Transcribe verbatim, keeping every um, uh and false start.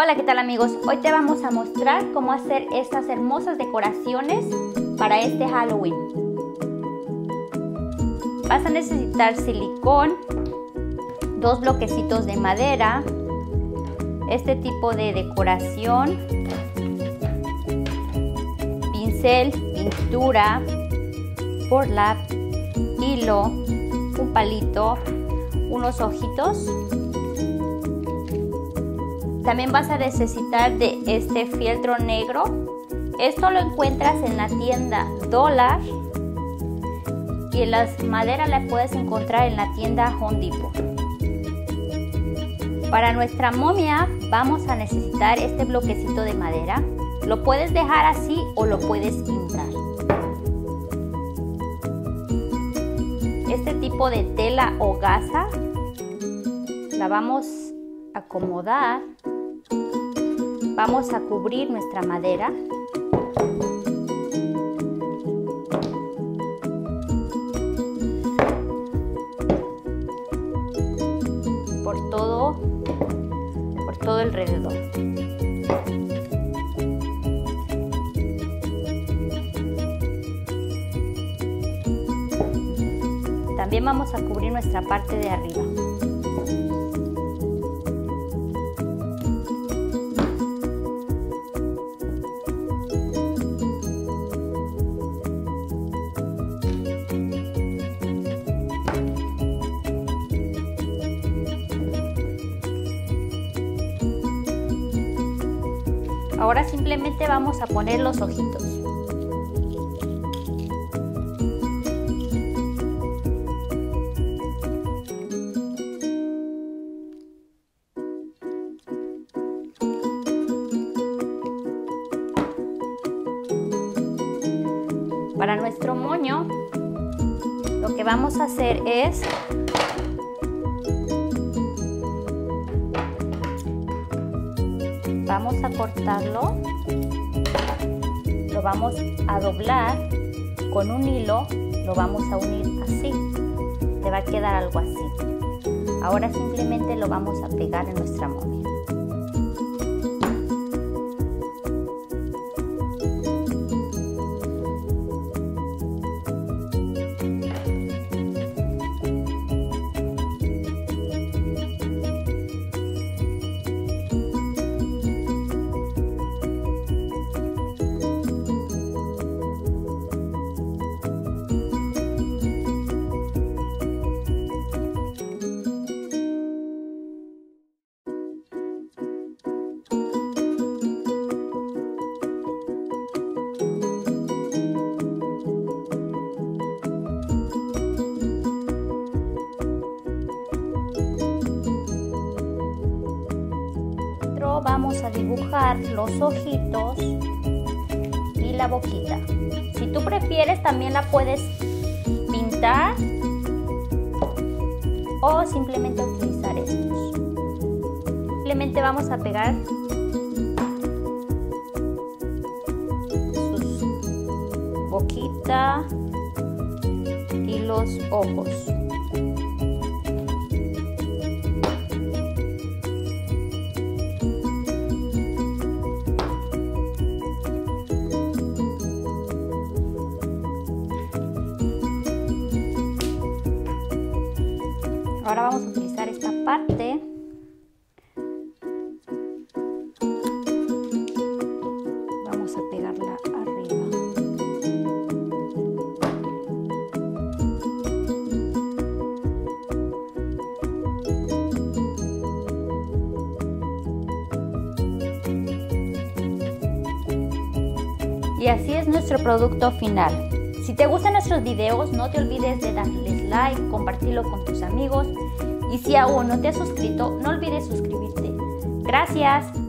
Hola, ¿qué tal amigos? Hoy te vamos a mostrar cómo hacer estas hermosas decoraciones para este Halloween. Vas a necesitar silicón, dos bloquecitos de madera, este tipo de decoración, pincel, pintura, burlap, hilo, un palito, unos ojitos. También vas a necesitar de este fieltro negro. Esto lo encuentras en la tienda Dollar y las maderas las puedes encontrar en la tienda Home Depot. Para nuestra momia vamos a necesitar este bloquecito de madera. Lo puedes dejar así o lo puedes pintar. Este tipo de tela o gasa la vamos a acomodar. Vamos a cubrir nuestra madera. Por todo, por todo alrededor. También vamos a cubrir nuestra parte de arriba. Ahora simplemente vamos a poner los ojitos. Para nuestro moño, lo que vamos a hacer es vamos a cortarlo, lo vamos a doblar con un hilo, lo vamos a unir así, te va a quedar algo así. Ahora simplemente lo vamos a pegar en nuestra momia. Vamos a dibujar los ojitos y la boquita. Si tú prefieres también la puedes pintar o simplemente utilizar estos. Simplemente vamos a pegar sus boquita y los ojos. Ahora vamos a utilizar esta parte. Vamos a pegarla arriba. Y así es nuestro producto final. Si te gustan nuestros videos, no te olvides de darles like, compartirlo con tus amigos y si aún no te has suscrito, no olvides suscribirte. Gracias.